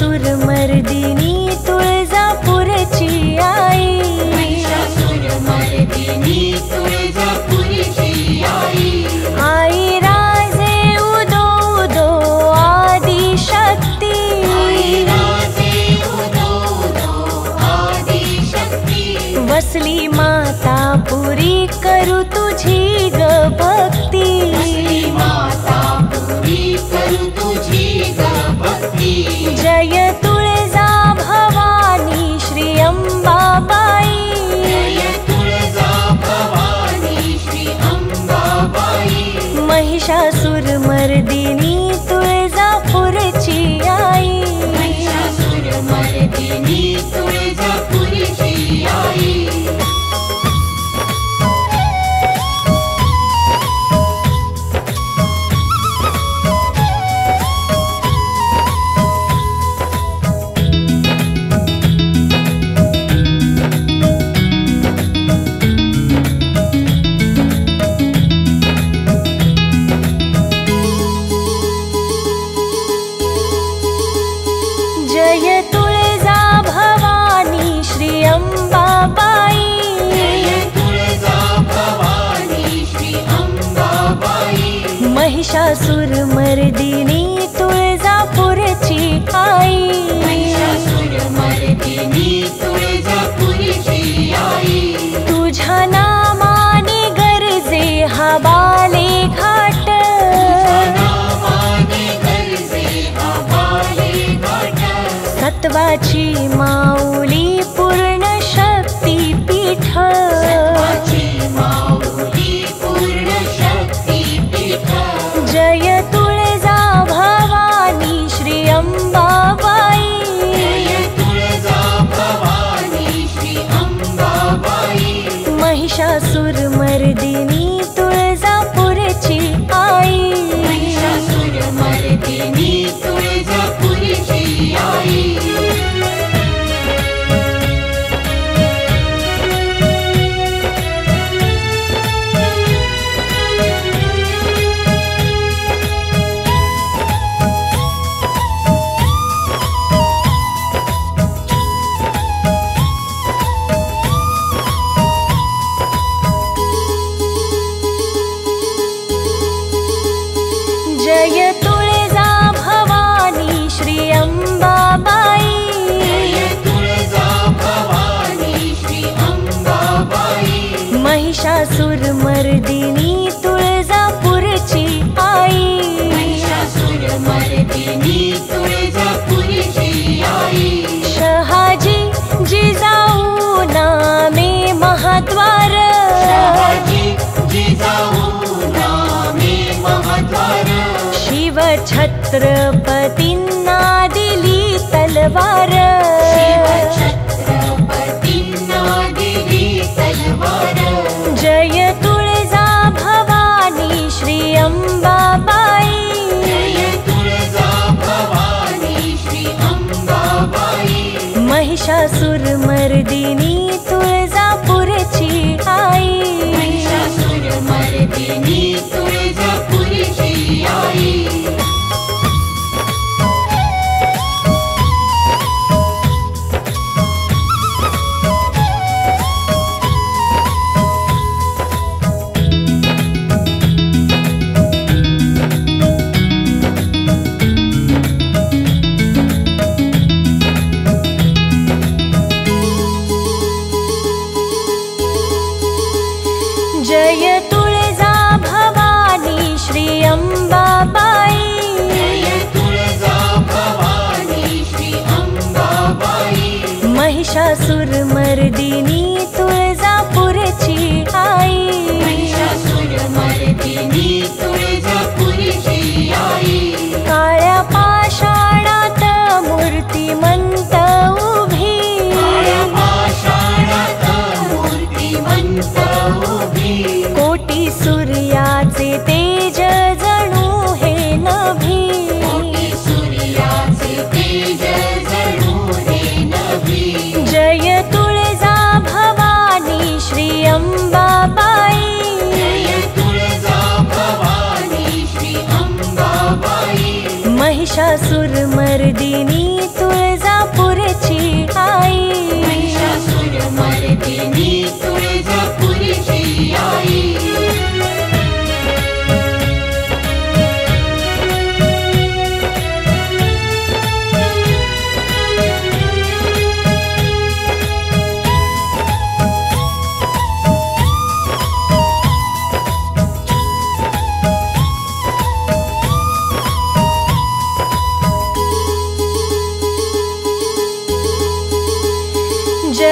महिषासुरमर्दिनी तुळजापूरची आई, महिषासुरमर्दिनी तुळजापूरची आई, आई राजे उदो उदो आदिशक्ती, आई राजे उदो उदो आदिशक्ती, वसली माता पुरी करू तुझी ग भक्ती, वसली माता पुरी करू तुझी ग भक्ती, जय तुळजा भवानी श्री अंबाबाई, जय तुळजा भवानी श्री अंबाबाई, महिषासुरमर्दिनी तुळजापूरची आई, महिषासुरमर्दिनी तुळजापूरची आई, जय तुळजा भवानी श्री अंबाबाई, जय तुळजा भवानी श्री अंबाबाई, महिषासुरमर्दिनी तुळजापूरची आई, महिषासुरमर्दिनी तुळजापूरची आई, तुझ्या नामाने गरजे हा बाले घाट, नामाने गरजे हा बाले घाट, सत्वाची माऊली पूर्ण शक्ती पीठ, सत्वाची माऊली पूर्ण शक्ती पीठ, जय तुळजा भवानी श्री अंबाबाई, जय तुळजा भवानी श्री अंबाबाई, महिषासुरमर्दिनी तुळजापूरची आई, महिषासुरमर्दिनी तुळजापूरची आई, जय तुळजा भवानी श्री अंबाबाई, जय तुळजा भवानी श्री अंबाबाई, महिषासुरमर्दिनी तुळजापूरची आई, महिषासुरमर्दिनी तुळजापूरची आई, शहाजी जिजाऊ नामे महाद्वार, शहाजी जिजाऊ नामे महाद्वार, शिव छत्रपतींना दिली तलवार, शिव छत्रपतींना दिली तलवार, जय तुळजा भवानी श्री अंबाबाई, जय तुळजा भवानी श्री अंबाबाई, महिषासुरमर्दिनी तुळजापूरची आई, महिषासुरमर्दिनी तुळजापूरची आई, जय तुळजा भवानी श्री अंबाबाई, जय तुळजा भवानी श्री अंबाबाई, महिषासुरमर्दिनी तुळजापूरची आई, महिषासुरमर्दिनी तुळजापूरची आई, काळ्या पाषाणात मूर्तिमंत उभी, काळ्या पाषाणात मूर्तिमंत उभी, कोटी सूर्याचे तेज जणू हे नभी, कोटी सूर्याचे तेज जणू हे नभी, जय तुळजा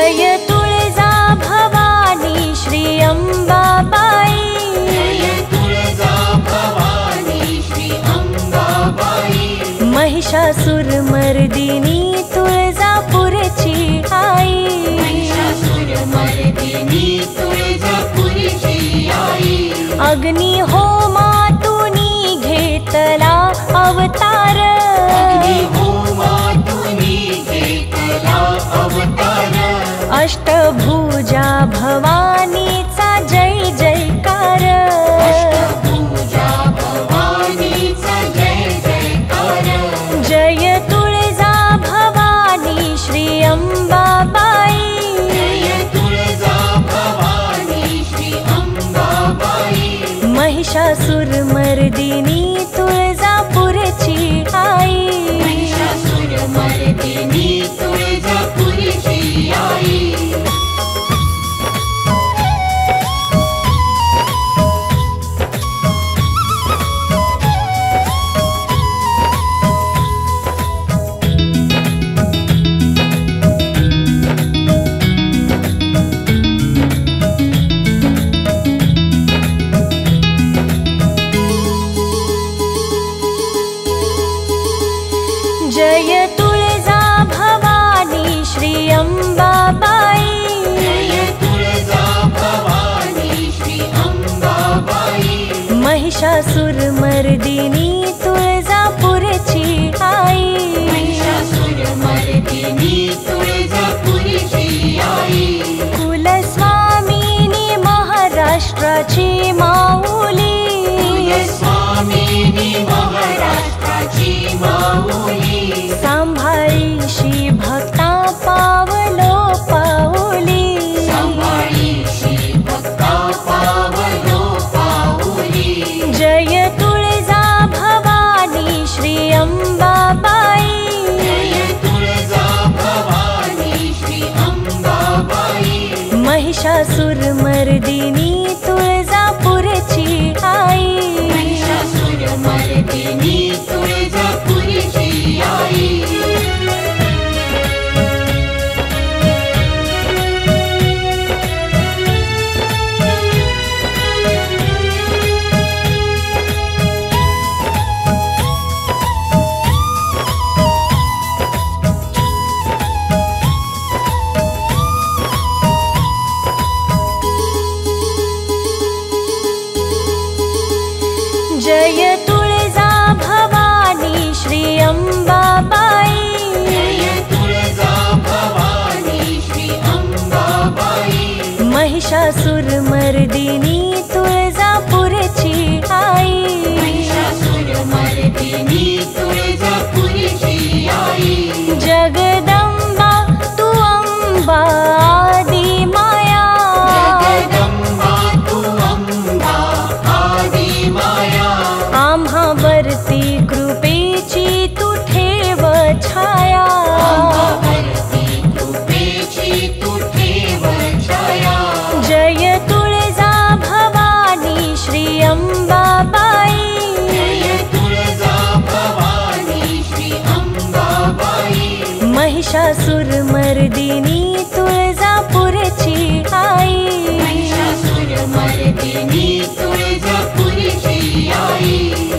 जय तुळजा भवानी श्री अंबाबाई जय तुळजा भवानी श्री अंबाबाई महिषासुरमर्दिनी तुळजापूरची आई महिषासुरमर्दिनी तुळजापूरची आई अग्निहोमातुनी घेतला अवतार अग्निहोमातुनी घेतला अवतार अष्टभुजा भवानीचा जय जयकार अष्टभुजा भवानीचा जय जयकार जय तुळजा भवानी श्री अंबाबाई जय तुळजा भवानी श्री अंबाबाई महिषासुरमर्दिनी तुळजापूरची आई महिषासुरमर्दिनी तुळजापूरची आई जय तुळजा भवानी श्री अंबाबाई जय तुळजा भवानी श्री अंबाबाई महिषासुरमर्दिनी तुळजापूरची आई महिषासुरमर्दिनी तुळजापूरची आई कुलस्वामिनी महाराष्ट्राची माऊली कुलस्वामिनी महाराष्ट्राची माऊली सांभाळीशी भक्ता पावलो पाऊली सांभाळीशी भक्ता पावलो पाऊली जय तुळजा भवानी श्री अंबाबाई जय तुळजा भवानी श्री अंबाबाई महिषासुरमर्दिनी तुळजापूरची आई महिषासुरमर्दिनी तुळजापूरची आई जय तुळजा भवानी श्री अंबाबाई जय तुळजा भवानी श्री अंबाबाई महिषासुरमर्दिनी तुळजापूरची आई महिषासुरमर्दिनी तुळजापूरची आई जगदंबा तू अंबा आदि माया जगदंबा तू अंबा आदि माया आम्हावरती कृपेची तू ठेव छाया आम्हावरती कृपेची तू ठेव छाया जय तुळजा भवानी श्री अंबाबाई जय तुळजा भवानी श्री अंबाबाई महिषासुरमर्दिनी तुळजापूरची आई महिषासुरमर्दिनी तुळजापूरची आई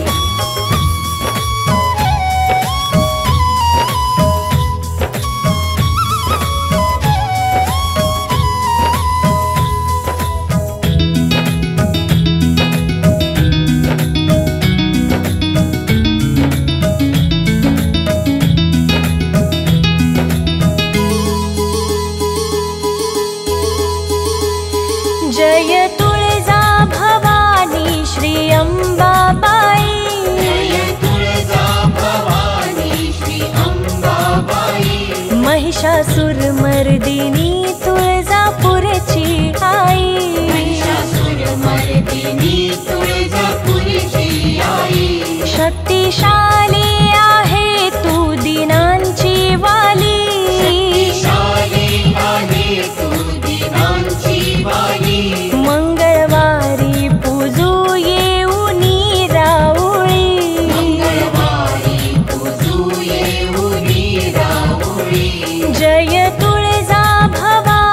जय तुळजा भवानी श्री अंबाबाई जय तुळजा भवानी श्री अंबाबाई महिषासुरमर्दिनी तुळजापूरची आई महिषासुरमर्दिनी तुळजापूरची आई शक्तिशाली आहे तू दिनांची वाली शक्तिशाली आहे तू दिनांची वाली मंगळवारी पूजू येऊनी राऊळी मंगळवारी पूजू येऊनी राऊळी जय तुळजा भवानी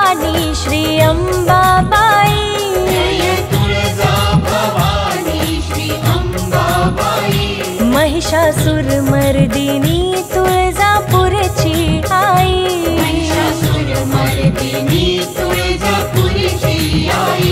पुरीची आई.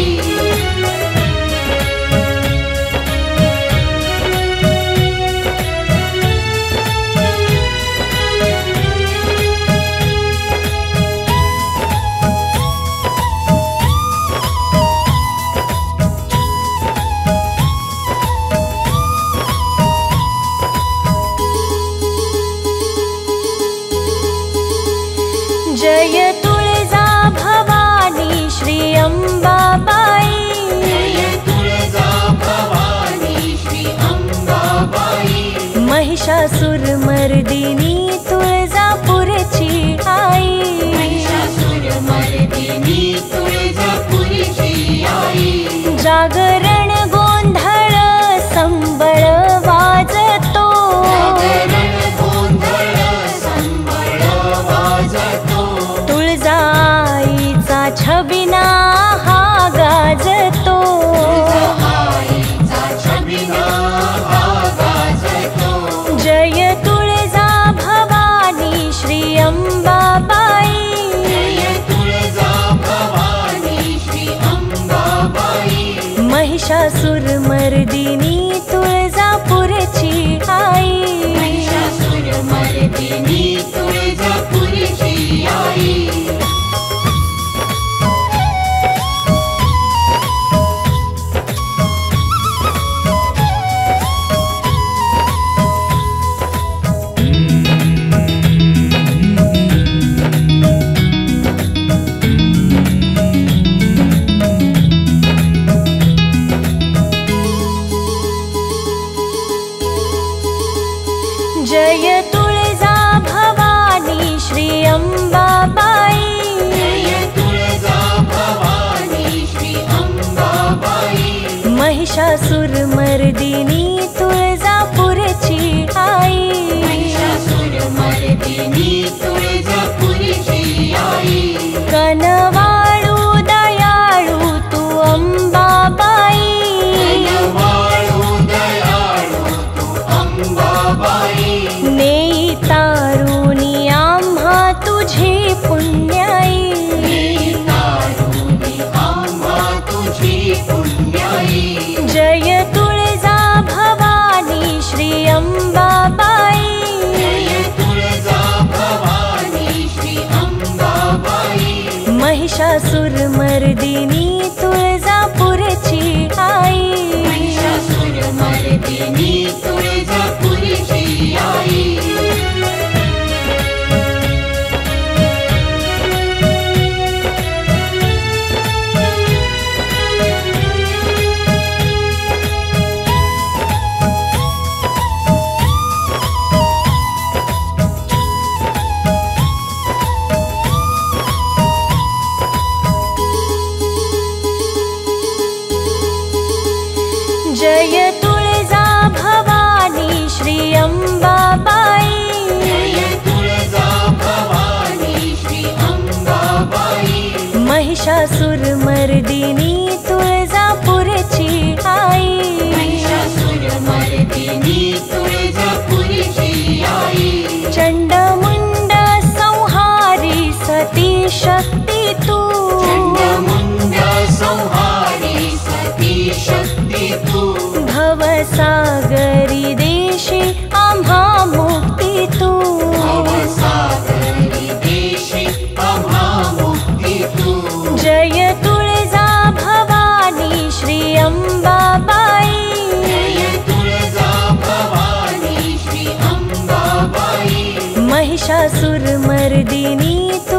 जय तुळजा भवानी श्री अंबाबाई. जय तुळजा भवानी श्री अंबाबाई. महिषासुरमर्दिनी तुळजापूरची आई. महिषासुरमर्दिनी तुळजापुरीची आई. जागरण गोंधळ संबळ वाजतो. जागरण गोंधळ संबळ वाजतो. तुळजाईचा छबिना हा गाजतो. आईचा छबिना हा गाजतो. जय तुळजा भवानी श्री अंबाबाई. जय तुळजा भवानी श्री अंबाबाई. महिषासुरमर्दिनी तुळजापूरची आई. महिषासुरमर्दिनी तुळजापुरीची आई. जय तुळजा भवानी श्री अंबाबाई. जय तुळजा भवानी श्री अंबाबाई. महिषासुरमर्दिनी तुळजापूरची आई. महिषासुरमर्दिनी तुळजापुरीची आई. कनवाळू दयाळू तू अंबाबाई. कनवाळू दयाळू तू अंबाबाई. नेई तारुणी आम्हा तुझी पुण्याई. तारुणी आम्हा तुझी पुण्याई. जय तुळजा भवानी श्री अंबाबाई. जय तुळजा भवानी श्री अंबाबाई. महिषासुरमर्दिनी तुळजापूरची आई. महिषासुरमर्दिनी तुळजापुरीची आई. जय तुळजा भवानी श्री अंबाबाई. जय तुळजा भवानी श्री अंबाबाई. महिषासुरमर्दिनी तुळजापूरची आई. महिषासुरमर्दिनी तुळजापुरीची आई. चंडमुंड संहारी सती शक्ती तू. चंडमुंड संहारी सती शक्ती तू. भवसागरी देशी आम्हा मुक्ती तू. भवसागरी देशी आम्हा मुक्ती तू. जय तुळजा भवानी श्री अंबाबाई. जय तुळजा भवानी श्री अंबाबाई. महिषासुरमर्दिनी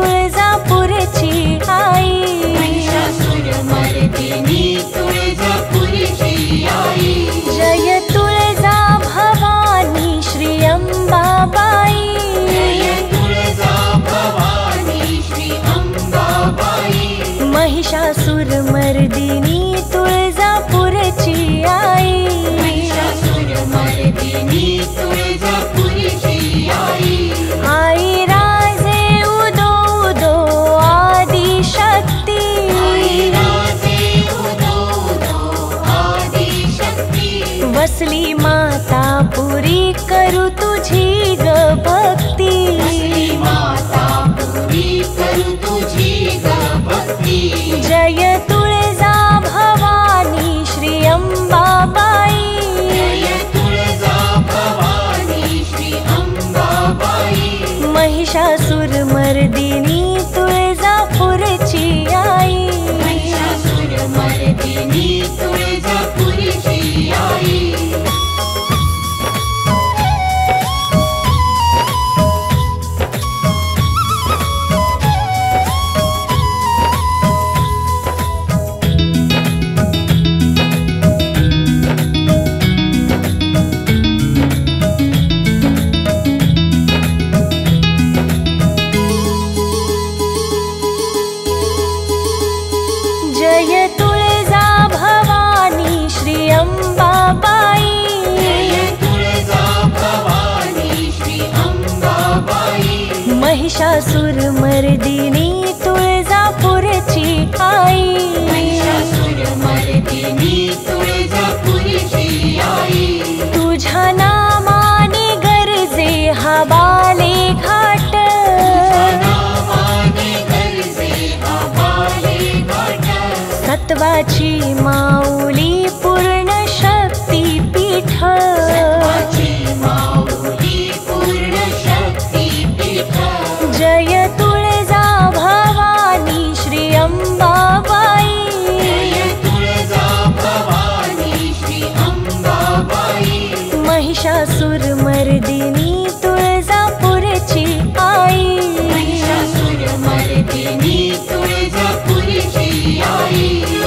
तुळजापूरची आई. महिषासुरमर्दिनी तुळजापुरीची आई. जय तुळजा भवानी श्री अंबाबाई. जय तुळजा भवानी श्री अंबाबाई. महिषासुरमर्दिनी तुळजापूरची आई. महिषासुरमर्दिनी तुळजापुरीची आई. आई राजे उदो उदो आदिशक्ती. आई राजे उदो उदो आदिशक्ती. वसली माता पुरी करू तुझी ग भक्ती. वसली माता पुरी करू तुझी ग भक्ती. जय महिषासुरमर्दिनी तुळजापूरची आई महिषासुरमर्दिनी तुळजापूरची आई तुझ्या नामाने गरजे हा बाले घाट नामाने गरजे हा बाले घाट सत्वाची माऊली पूर्ण शक्तीपीठ सत्वाची माऊली पूर्ण शक्तीपीठ जय तुळजा भवानी श्री अंबाबाई जय तुळजा भवानी श्री अंबाबाई महिषासुरमर्दिनी तुळजापूरची आई महिषासुरमर्दिनी तुळजापूरची आई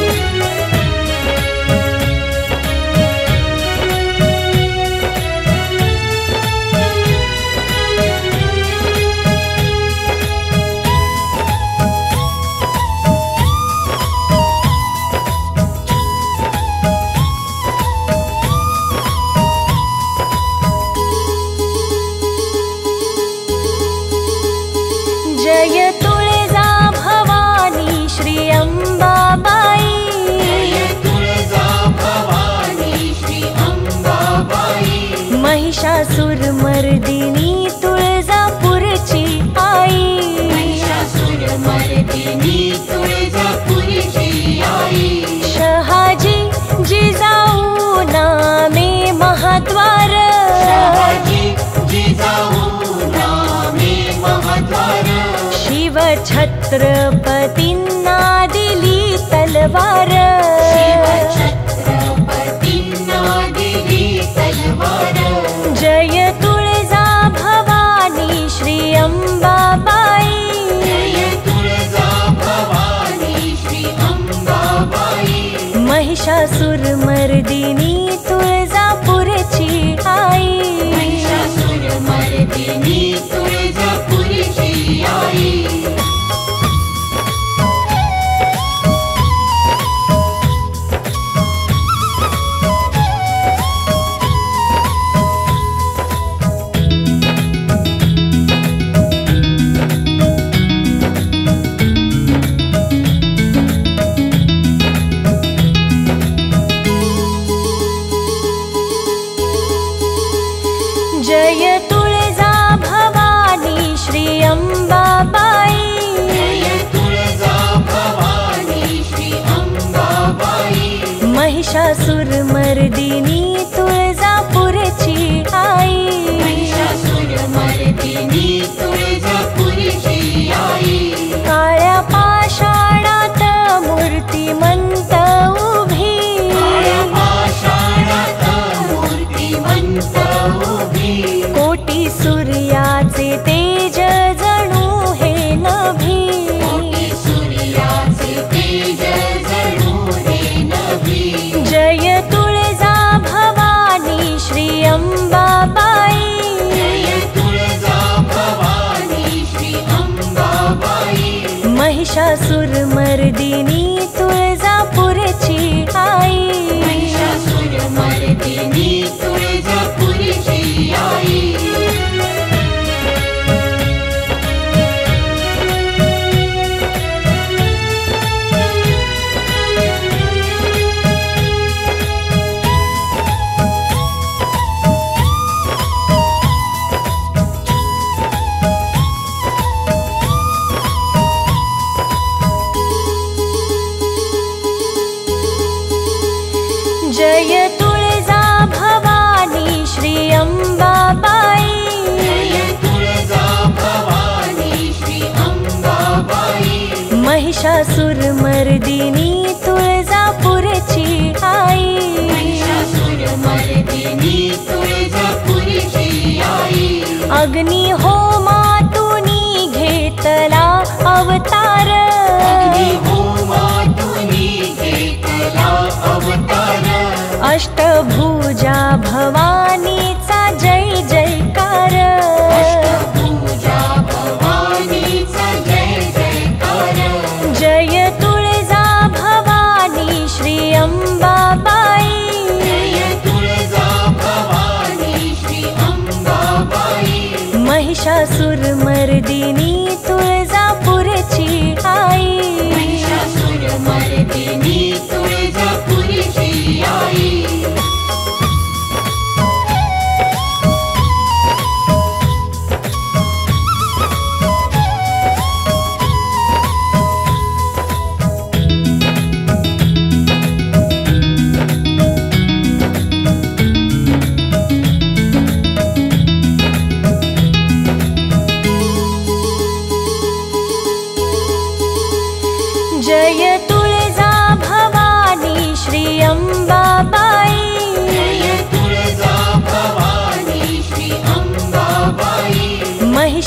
जय तुळजा भवानी श्री अंबाबाई जय तुळजा भवानी श्री अंबाबाई महिषासुरमर्दिनी तुळजापूरची आई महिषासुरमर्दिनी तुळजापूरची आई शहाजी जिजाऊ नामे महाद्वार शहाजी जिजाऊ नामे महाद्वार शिव छत्रपतींना दिली तलवार शिव छत्रपतींना दिली तलवार जय तुळजा भवानी श्री अंबाबाई जय तुळजा भवानी श्री अंबाबाई महिषासुरमर्दिनी तुळजापूरची आई महिषासुरमर्दिनी तुळजापूरची आई जय तुळजा भवानी श्री अंबाबाई जय तुळजा भवानी श्री अंबाबाई महिषासुरमर्दिनी तुळजापूरची आई महिषासुरमर्दिनी तुळजापूरची आई काळ्या पाषाणात मूर्तिमंत उभी काळ्या पाषाणात मूर्तिमंत उभी कोटी सूर्याचे तेज जणू हे नभी कोटी सूर्याचे तेज जणू हे नभी जय तुळजा भवानी श्री अंबाबाई जय तुळजा भवानी श्री अंबाबाई महिषासुरमर्दिनी तुळजापूरची आई महिषासुरमर्दिनी तुळजापूरची आई जय तुळजा भवानी श्री अंबाबाई जय तुळजा भवानी श्री अंबाबाई महिषासुरमर्दिनी तुळजापूरची आई महिषासुरमर्दिनी तुळजापूरची आई अग्निहोमातुनी घेतला अवतार अग्निहोमातुनी घेतला अवतार अष्टभुजा भवानीचा जय जयकार अष्टभुजा भवानीचा जय जयकार जय तुळजा भवानी श्री अंबाबाई जय तुळजा भवानी श्री अंबाबाई महिषासुरमर्दिनी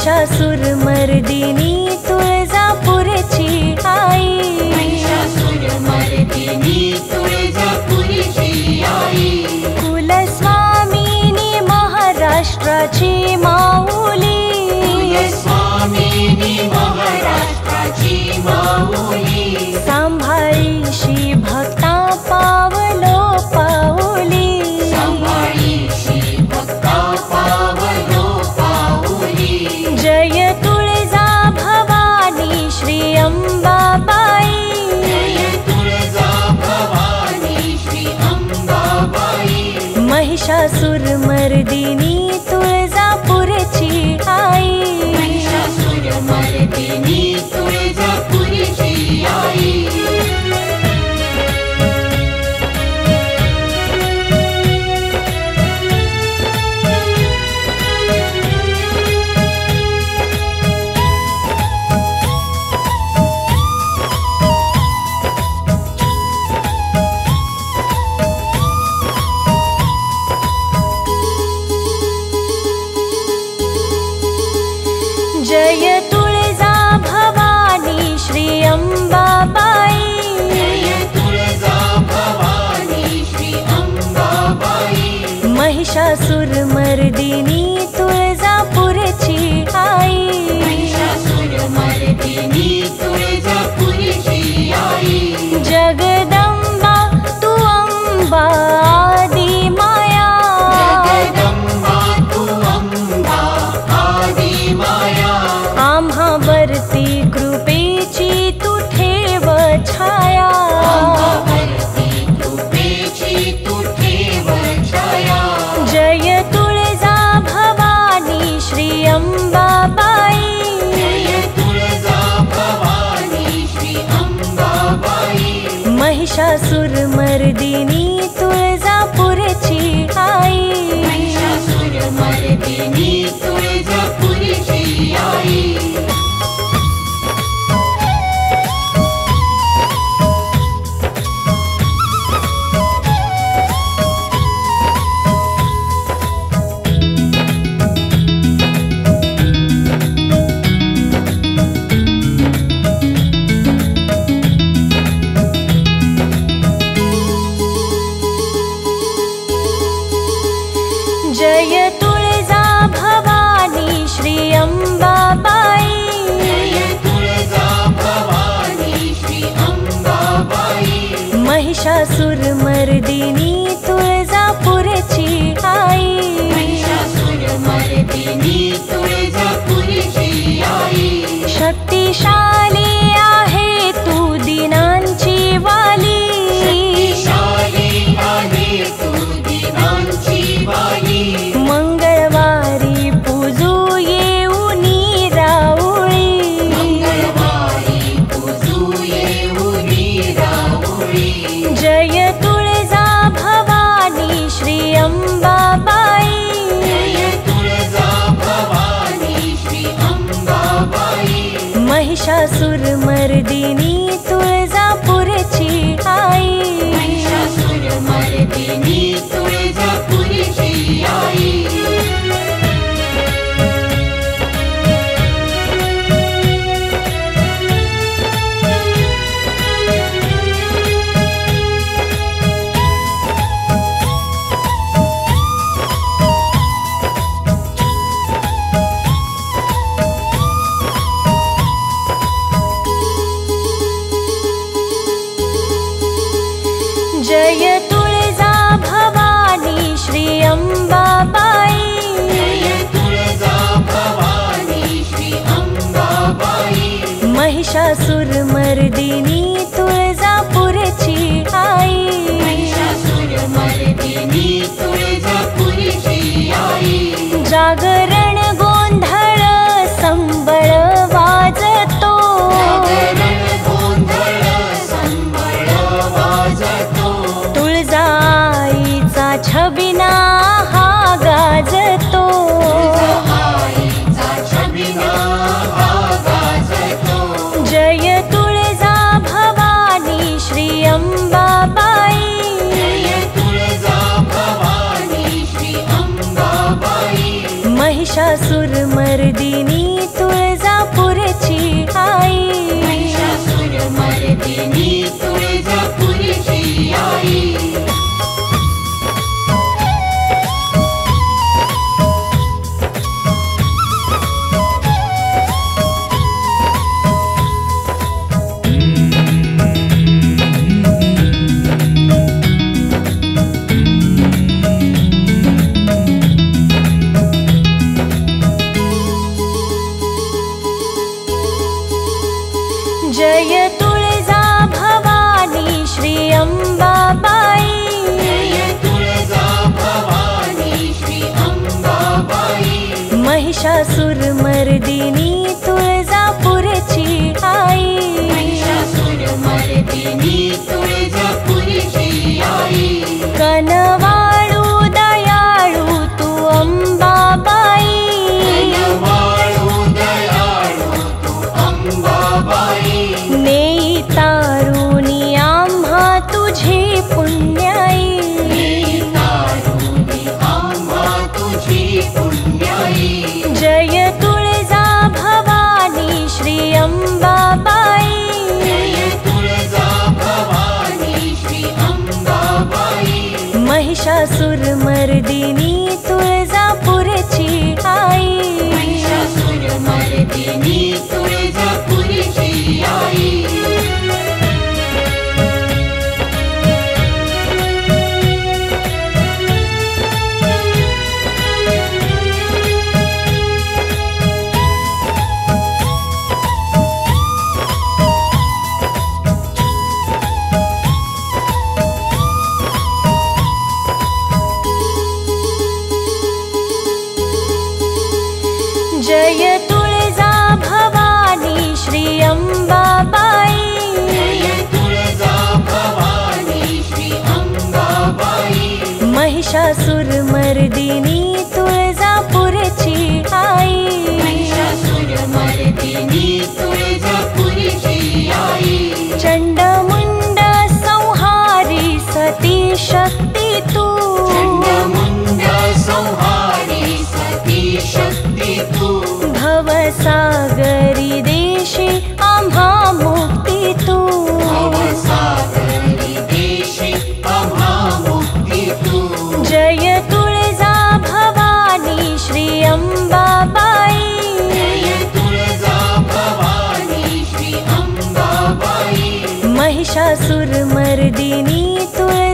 महिषासुरमर्दिनी तुळजापूरची आई, महिषासुरमर्दिनी तुळजापूरची आई, कुलस्वामिनी महाराष्ट्राची माऊली, कुलस्वामिनी महाराष्ट्राची माऊली, सांभाळीशी भक्ता पावलो पाऊली, सांभाळीशी भक्ता पावलो पाऊली, जय तुळजा भवानी श्री अंबाबाई, जय तुळजा भवानी श्री अंबाबाई, महिषासुरमर्दिनी तुळजापूरची आई, महिषासुरमर्दिनी तुळजापूरची आई, जय तुळजा भवानी श्री अंबाबाई, जय तुळजा भवानी श्री अंबाबाई, महिषासुरमर्दिनी तुळजापूरची आई, महिषासुरमर्दिनी तुळजापूरची आई, जगदंबा तू अंबा आदि माया, जगदंबा तू अंबा आदि माया, आम्हावरती कृपेची तू ठेव छाया, आम्हावरती कृपेची तू ठेव छाया, जय तुळजा भवानी श्री अंबाबाई, जय तुळजा भवानी श्री अंबाबाई, महिषासुरमर्दिनी तुळजापूरची आई, महिषासुरमर्दिनी तुळजापूरची आई, जय तुळजा भवानी श्री अंबाबाई, जय तुळजा भवानी श्री अंबाबाई, महिषासुरमर्दिनी तुळजापूरची आई, महिषासुरमर्दिनी तुळजापूरची आई, शक्तिशाली आहे तू दिनांची वाली, शक्तिशाली आहे तू दिनांची वाली, मंगळवारी पूजू येऊनी राऊळी, मंगळवारी पूजू येऊनी राऊळी, जय तुळजा भवानी श्री अंबाबाई, जय तुळजा भवानी श्री अंबाबाई, महिषासुरमर्दिनी तुळजापूरची आई, महिषासुरमर्दिनी तुळजापूरची आई, जय तुळजा भवानी श्री अंबाबाई, जय तुळजा भवानी श्री अंबाबाई, महिषासुरमर्दिनी तुळजापूरची आई, महिषासुरमर्दिनी तुळजापूरची आई, जागरण गोंधळ संबळ वाजतो, जागरण गोंधळ संबळ वाजतो, तुळजाईचा छबिना हा गाजतो, आईचा छबिना हा गाजतो, जय तुळजा भवानी श्री अंबाबाई, जय तुळजा भवानी श्री अंबाबाई, महिषासुरमर्दिनी महिषासुरमर्दिनी तुळजापूरची आई जय तुळजा भवानी श्री अंबाबाई जय तुळजा भवानी श्री अंबाबाई महिषासुरमर्दिनी तुळजापूरची आई महिषासुरमर्दिनी तुळजापूरची आई कनवाळू दयाळू तू अंबाबाई कनवाळू दयाळू तू अंबाबाई नेई तारुणी आम्हा तुझी पुण्याई तारुणी आम्हा तुझी पुण्याई जय तुळजा भवानी श्री अंबाबाई जय तुळजा भवानी श्री अंबाबाई महिषासुरमर्दिनी तुळजापूरची आई महिषासुरमर्दिनी तुळजापूरची आई जय तुळजा भवानी श्री अंबाबाई जय तुळजा भवानी श्री अंबाबाई महिषासुरमर्दिनी तुळजापूरची आई महिषासुरमर्दिनी तुळजापूरची आई चंडमुंड संहारी सती शक्ती तू चंडमुंड संहारी सती शक्ती तू भवसागरी देशी आम्हा मुक्ती तू भवसागरी देशी आम्हा मुक्ती तू जय तुळजा भवानी श्री अंबाबाई जय तुळजा भवानी श्री अंबाबाई महिषासुरमर्दिनी तुळजापूरची